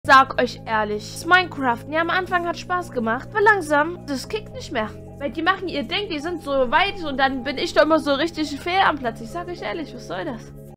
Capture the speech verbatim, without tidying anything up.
Sag euch ehrlich, das Minecraft, ja, am Anfang hat Spaß gemacht, aber langsam, das kickt nicht mehr. Weil die machen ihr Ding, die sind so weit und dann bin ich doch immer so richtig fehl am Platz. Ich sag euch ehrlich, was soll das?